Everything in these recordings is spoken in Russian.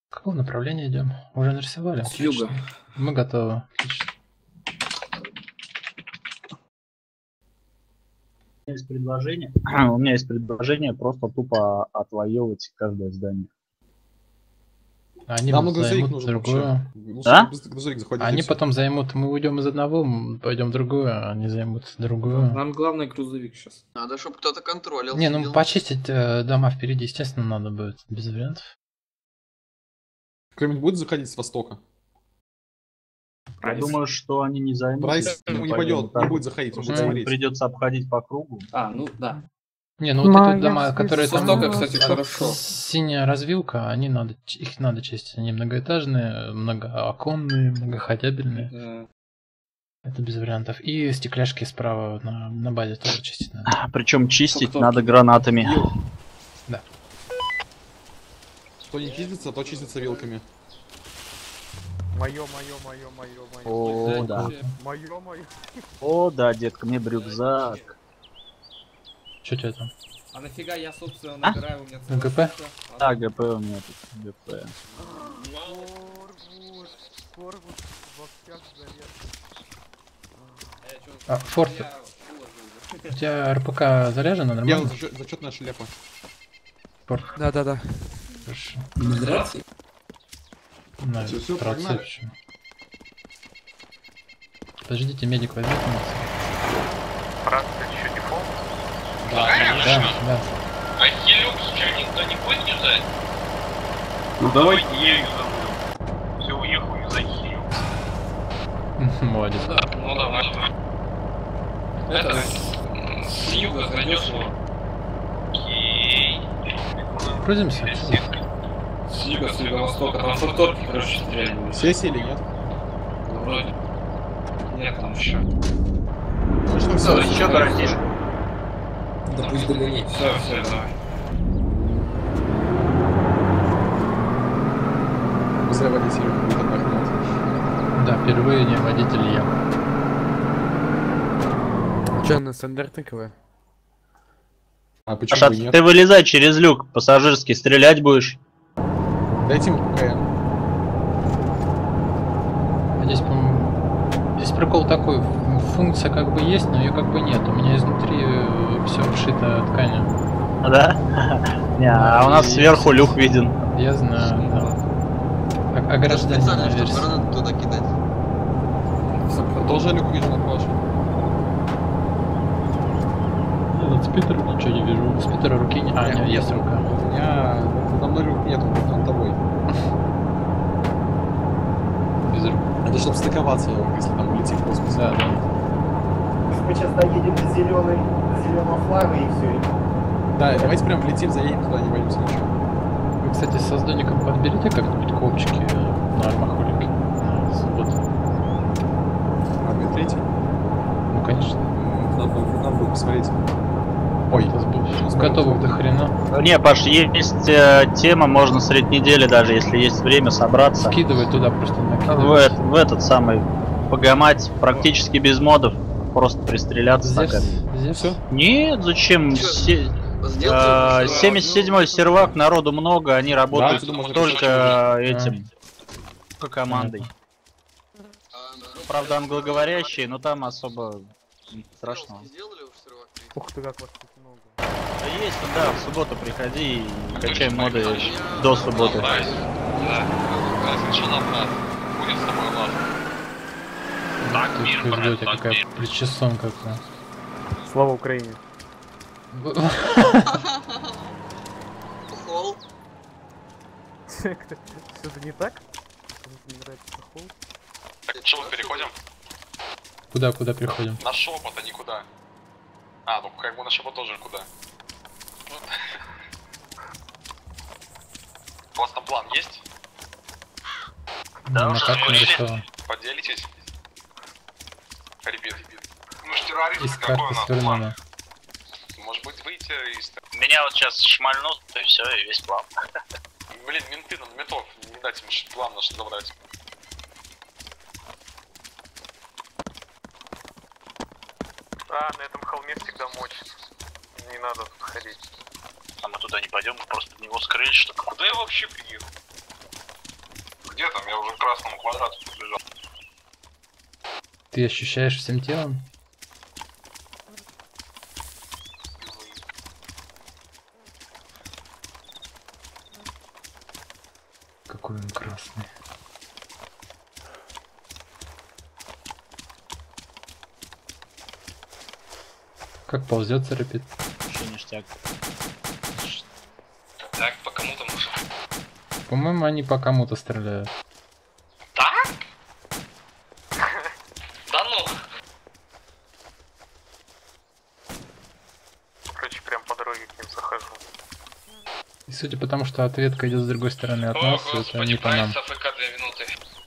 Какого направления идем? Уже нарисовали? С юга. Мы готовы. У меня есть предложение просто тупо отвоевывать каждое здание. Они Нам займут нужен другую. Да? Они потом займут, мы уйдем из одного, мы пойдем в другую, а они займут другую. Нам главный грузовик сейчас. Надо, чтобы кто-то контролил. Не, ну почистить дома впереди, естественно, надо будет, без вариантов. Кто-нибудь будет заходить с востока? Я думаю, что они не займут. Прайс не пойдет, не будет заходить, он будет смотреть. Придется обходить по кругу. А, ну да. Не, ну вот эти дома, С которые там... востока, кстати, хорошо. Синяя развилка, их надо чистить. Они многоэтажные, многооконные, многоходябельные. Да. Это без вариантов. И стекляшки справа на базе тоже чистить надо. Причем чистить надо гранатами. Да. Кто не чистится, то чистится вилками. Мое. О, да. Мое. О, да, детка, мне бы рюкзак. Что тебе там? А нафига я, собственно, набираю, у меня целая ГП? штука. Да, ГП у меня тут. ГП. Корвус, во всех зарез. Форт, у тебя РПК заряжена Я нормально? зачетная шляпа. Форт. Да. Хорошо. Здравствуйте. На Всё, процессе. погнали. Подождите, медик возьмет у нас. Франция еще не пол? Да. А Хелюкс что, никто не будет юзать? Ну давай. Я юзанул. Все, уехал юзать Хелюкс. Молодец. Ну давай. Это с юга занесло. Окей. Грузимся? С юга, с юго-востока. Там форторки, короче, стреляли. Сессия или нет? Вроде. Нет, там еще. Все, еще дорогие. Да пусть догонит. Все, давай. Зря водитель будет отдохнуть. Да, впервые не водитель я. Че, на стандартниковое? А почему Саша, бы нет? ты вылезай через люк пассажирский, стрелять будешь. Дайте ему КМ. Здесь, по-моему, здесь прикол такой, функция как бы есть, но ее как бы нет. У меня изнутри все обшито тканью. Да? Не, а у нас сверху люк виден. Я знаю, да. Ограждение Специально, на чтобы версии. гранату туда кидать. Тоже люк вижу от вашей. От спидера ничего не вижу. У спидера руки не... А, нет, есть рука. У меня на мной люк нет, он над тобой. Без рук. Это чтобы стыковаться, если там улетит в космос. Да. Мы сейчас доедем до зеленого флага и все. Да, давайте прям влетим, заедем туда, не боимся ничего. Вы, кстати, с создателем подберите как-нибудь копчики на армахолике на субботу. А вы третий? Ну, конечно. Надо будет посмотреть. Ой, готовых до хрена. Не, Паш, есть тема, можно средь недели даже, если есть время, собраться. Скидывай туда просто накидывай. В этот самый погамать практически без модов, просто пристреляться. Здесь все? Нет, зачем? 77-й сервак, народу много, они работают только этим, только командой. Правда, англоговорящие, но там особо страшного. Ух ты, как вас тут много. Да есть, да, в субботу приходи и качай моды до субботы. Да. Сначала лад. Будет с тобой лад. Так, мир, Тут брат, так, какая мир. причесонка какая. Слава Украине. Холл. Что-то не так? Кому-то не нравится хол? Так, что мы переходим? Куда переходим? На шепот, а никуда. А, ну как бы на шепот тоже куда. У вас там план есть? Да, как нарисован. Поделитесь. Ребят. Ну ж терроризм Из какой карты у нас свернула. план? Может быть выйти из... Меня вот сейчас шмальнут, и все, и весь план. Блин, менты нам ментов, не дать им план наш забрать. А, на этом холме всегда мочь. Не надо тут ходить. А мы туда не пойдем, мы просто в него скрылись, что Куда я вообще приехал? Где там? Я уже к красному квадрату побежал. Ты ощущаешь всем телом? Какой он красный. Как ползет царапит? Вообще ништяк. Так, по кому-то можно. По-моему, они по кому-то стреляют. Так? Да ну! Короче, прям по дороге к ним захожу. И судя по тому, что ответка идет с другой стороны от О, нас, это господи, не по нам. прайс АФК 2 минуты.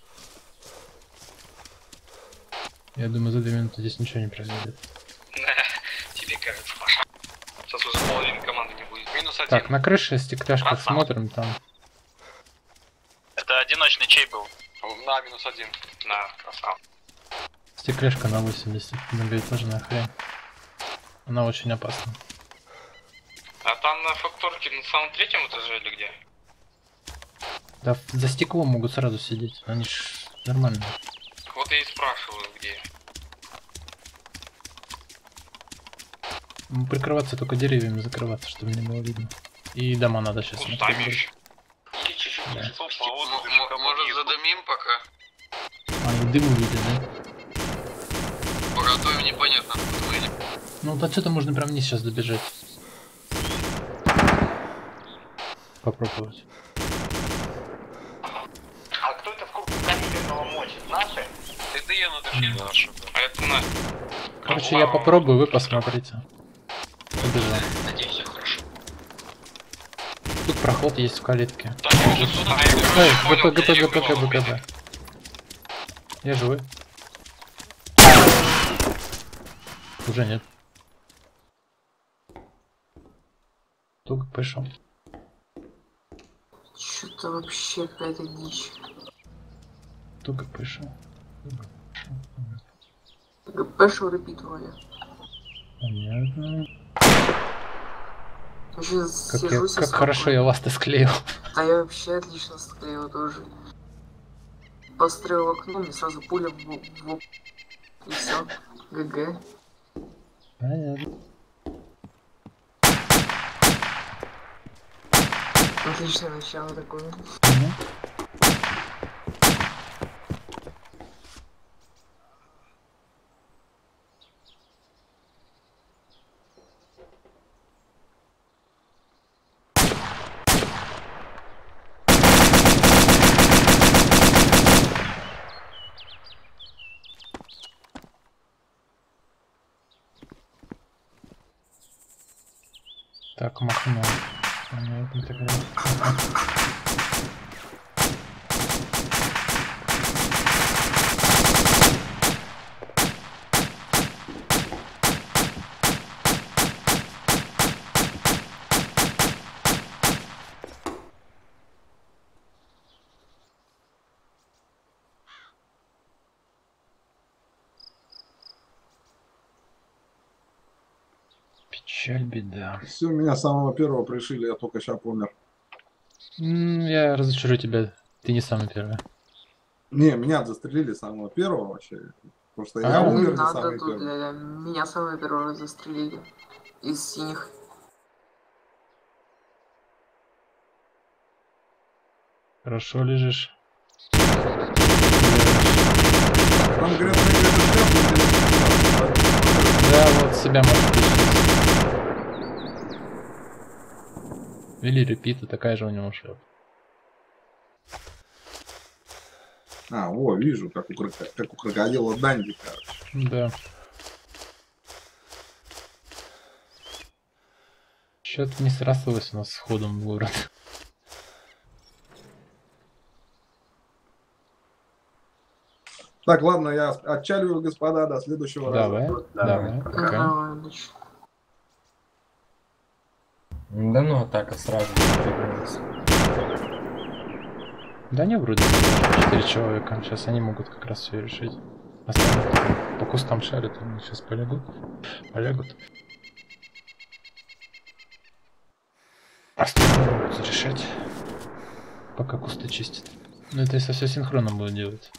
Я думаю, за 2 минуты здесь ничего не произойдет. Тебе кажется, Паша. Сейчас уже половины команды не будет. Минус 1. Так, на крыше стекляшка Красава. смотрим там. Это одиночный чей был. На, минус 1. На, красава. Стекляшка на 80, многоэтажная хрень. Она очень опасна. А там на факторке на самом третьем этаже или где? Да, за стеклом могут сразу сидеть, они ж нормально. Вот я и спрашиваю, где. Прикрываться только деревьями, закрываться, чтобы не было видно. И дома надо сейчас Кустами смотреть. еще. Или чуть-чуть Да. ниже. Может задымим пока? А, и дым увидит, да? Пока то им непонятно, откуда выйдем. Ну, вот отсюда можно прям вниз сейчас добежать. Попробовать. А кто это в кубку калиберного мочит? Наши? Это я надо наши. А это на. Короче, я попробую, вы посмотрите. Побежал. Надеюсь, все хорошо. Тут проход есть в калитке. Так, я уже сюда. Эй, ГП. Я живой. Уже нет. Туго пошел. Что-то вообще какая-то дичь. Туго пошел. ГП-шо репит вроде. Понятно. Вообще Как, как хорошо я вас-то склеил. Да я вообще отлично склеил тоже. Построил окно, мне сразу пуля в и все. ГГ. Понятно. Отличное начало такое. Так, махнул. Понятно тогда. Печаль, беда. Все, меня с самого первого пришили, я только сейчас помер. Я разочарую тебя, ты не самый первый. Не, меня застрелили с самого первого вообще. Потому что я умер Не не надо самый тут, первый. меня самого первого застрелили. Из синих. Хорошо лежишь. Там говорят, Да, вот себя можешь пришить. Или репита, такая же у него шляпа. А, о, вижу, как у крокодила Данди, короче. Да. Что-то не срослось у нас с ходом в город. Так, ладно, я отчаливаю, господа, до следующего Давай, раза. давай, пока. Да ну, атака сразу пригнулась. Да не, вроде 4 человека. Сейчас они могут как раз все решить. Остальные по кустам шарят, они сейчас полягут. Остальные могут решать, пока кусты чистят. Ну это если все синхронно будет делать.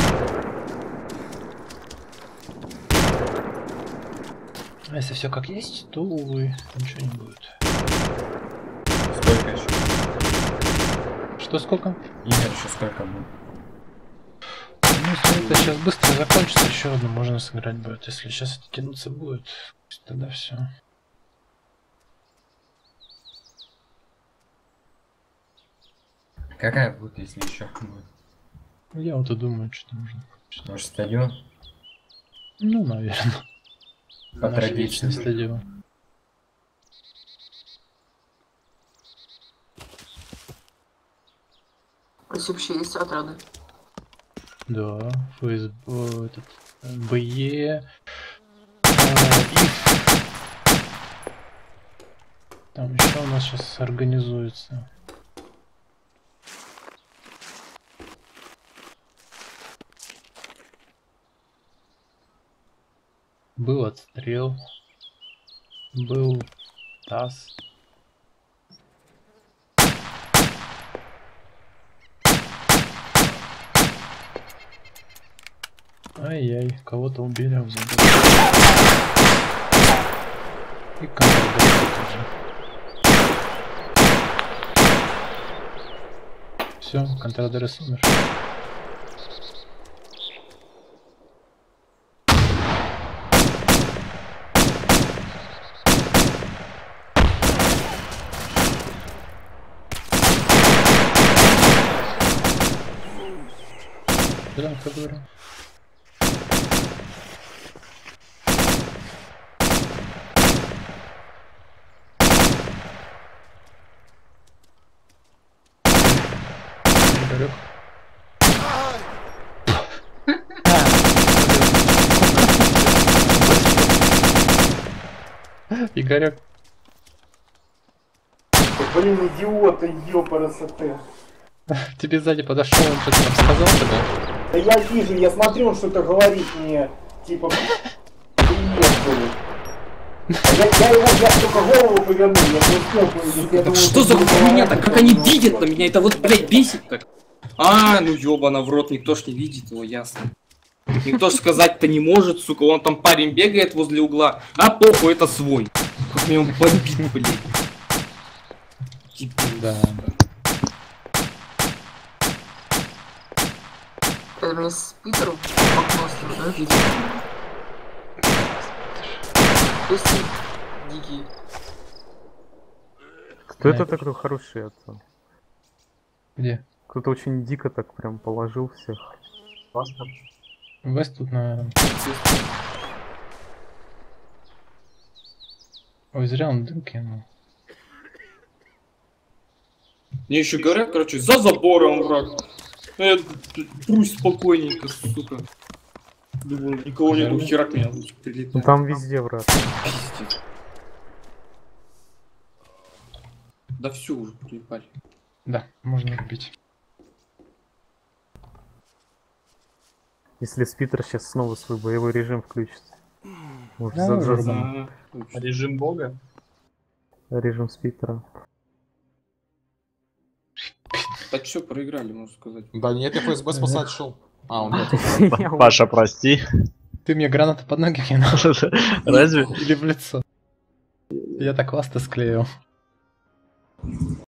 А если все как есть, то, увы, ничего не будет. Сколько еще? Что сколько? Игр еще сколько будет? Ну, если это сейчас быстро закончится, еще одну можно сыграть будет. Если сейчас это тянуться будет, тогда все. Какая будет, если еще будет? Я вот и думаю, что нужно. Может, стадион? Ну, наверное. По традиции. Стадион. Здесь вообще есть отряды. Да, ФСБ, этот, БЕ, там еще у нас сейчас организуется. Был отстрел, был ТАСС. Ай-яй, кого-то убили, а взяли. И контрабанда тоже. Все, контрабандерс умер. Да, как говорю. Игорек. Игорек. Блин, идиоты, ёпарасоте. Тебе сзади подошел, он что-то там сказал тогда? Да я вижу, я смотрю, он что-то говорит мне, типа, приветствую. Я только голову повернул, я не успел поведить. Я думал, Что за хуйня-то? Как они видят на меня? Это вот, блядь, бесит так. А, ну ёбана в рот, никто ж не видит его, ясно. Никто ж сказать-то не может, сука, вон там парень бегает возле угла, а похуй, это свой. Как меня он бомбит, блядь. Да. Это мне с Питером в окно слышно, видите? Песни дикие. Кто это такой хороший отца? Где? Кто-то очень дико так прям положил всех. Вест тут, наверное. Ой, зря он дым кинул. Мне еще говорят, короче, за забором, враг. Я трусь спокойненько, сука. Думаю, никого нету, херак меня тут прилетает. Ну там везде враг. Пиздец. Да все уже приебали. Да, можно рубить. Если Спитер сейчас снова свой боевой режим включится. Может, Да, Режим бога? режим Спитера. Так все, проиграли, можно сказать. Да нет, я ФСБ спасать шел. А, он нет. Паша, прости. Ты мне гранату под ноги кинул? Разве? Или в лицо? Я так классно склеил.